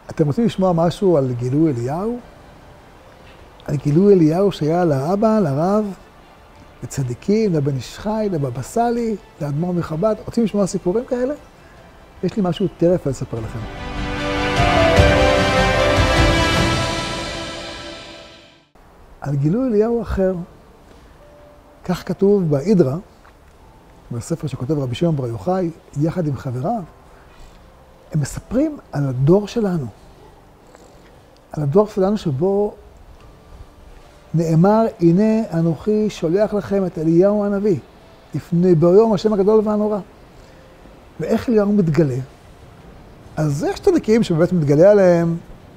אתם רוצים לשמוע משהו על גילוי אליהו? על גילוי אליהו שהיה לאבא, לרב, לצדיקים, לבן איש חי, לבבא סאלי, לאדמו"ר מחב"ד. רוצים לשמוע סיפורים כאלה? יש לי משהו טרף לספר לכם. על גילוי אליהו אחר, כך כתוב באידרא, בספר שכותב רבי שמעון בר יוחאי, יחד עם חבריו, הם מספרים על הדור שלנו. על הדור שלנו שבו נאמר, הנה אנוכי שולח לכם את אליהו הנביא, לפני ביום השם הגדול והנורא. ואיך אליהו מתגלה? אז יש צדיקים שבאמת מתגלה עליהם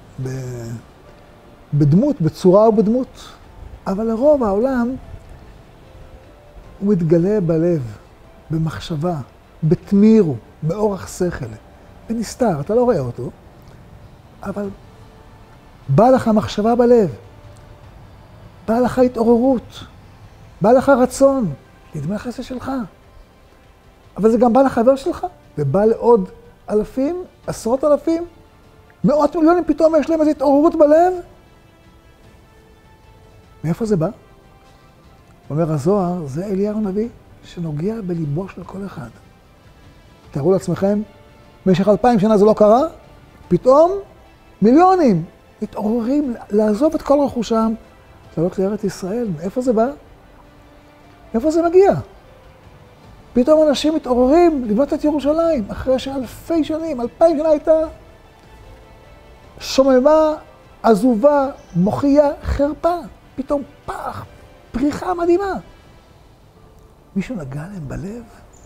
בדמות, בצורה ובדמות. אבל לרוב העולם הוא מתגלה בלב, במחשבה, בתמירו, באורח שכל. ונסתר, אתה לא רואה אותו, אבל בא לך מחשבה בלב, בא לך התעוררות, בא לך רצון, נדמה לך זה שלך. אבל זה גם בא לחבר שלך, ובא לעוד אלפים, עשרות אלפים, מאות מיליונים, פתאום יש להם איזו התעוררות בלב. מאיפה זה בא? אומר הזוהר, זה אליהו הנביא שנוגע בליבו של כל אחד. תארו לעצמכם, במשך 2000 שנה זה לא קרה, פתאום מיליונים מתעוררים לעזוב את כל רכושם, לעלות לארץ ישראל. מאיפה זה בא? מאיפה זה מגיע? פתאום אנשים מתעוררים לבנות את ירושלים, אחרי שאלפי שנים, 2000 שנה הייתה שוממה, עזובה, מוכייה, חרפה. פתאום פח, פריחה מדהימה. מישהו נגע להם בלב?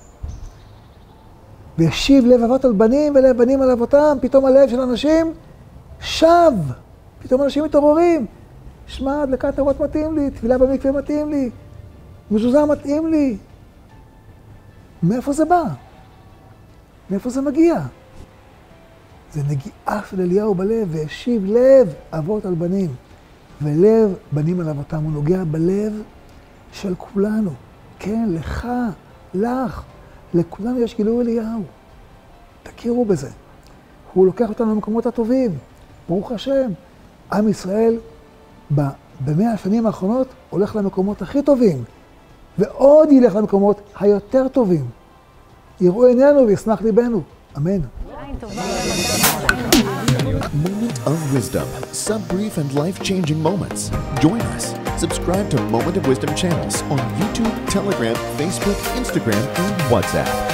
וישיב לב אבות על בנים ולב בנים על אבותם, פתאום הלב של אנשים שב. פתאום אנשים מתעוררים. שמע, הדלקת נרות מתאים לי, תפילה במקווה מתאים לי, מזוזה מתאים לי. מאיפה זה בא? מאיפה זה מגיע? זה נגיעה של אליהו בלב, והשיב לב אבות על בנים, ולב בנים על אבותם. הוא נוגע בלב של כולנו. כן, לך, לך, לכולנו יש גילוי אליהו. תכירו בזה. הוא לוקח אותנו למקומות הטובים. ברוך השם. עם ישראל ב100 השנים האחרונות הולך למקומות הכי טובים, ועוד ילך למקומות היותר טובים. יראו עינינו וישמח ליבנו. אמן. Moment of Wisdom, sub-brief and life-changing moments. Join us. Subscribe to Moment of Wisdom channels on YouTube, Telegram, Facebook, Instagram, and WhatsApp.